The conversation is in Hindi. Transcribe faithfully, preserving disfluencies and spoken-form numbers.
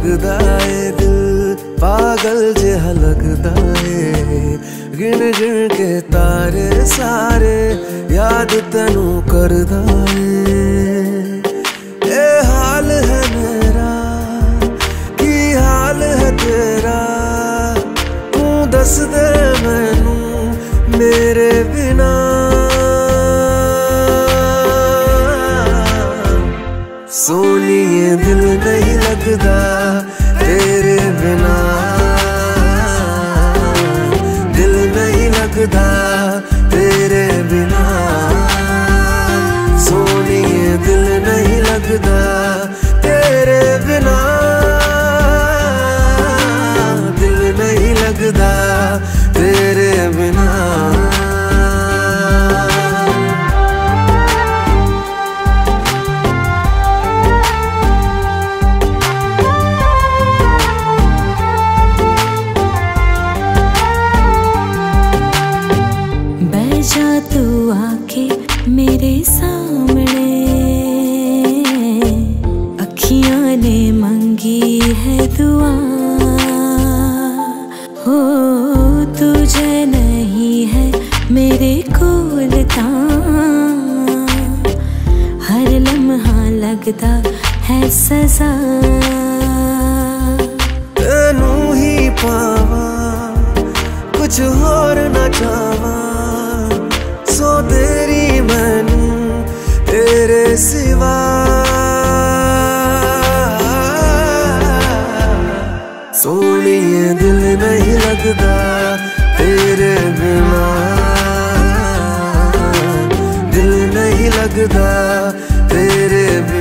लगदा ए दिल पागल जिहा लगदा ए। गिन गिन के तारे सारे याद तैनू करदा ए। ए हाल है मेरा की हाल है तेरा, तू दस दे मैनू मेरे बिना। सोनिए दिल नहीं लगदा तेरे बिना, दिल नहीं लगदा तेरे बिना। सोनिए दिल नहीं लगदा तेरे बिना, दिल नहीं लगदा तेरे बिना। जा तू आके मेरे सामने, अखियां ने मंगी है दुआ। हो तुझे नहीं है मेरे कोल तां, हर लम्हा लगदा है सजा। तेनू ही पावा कुछ होर ना चावा, सो तेरी मैनू तेरे सिवा। सोनिए दिल नहीं लगदा तेरे बिना, दिल नहीं लगदा तेरे बिना।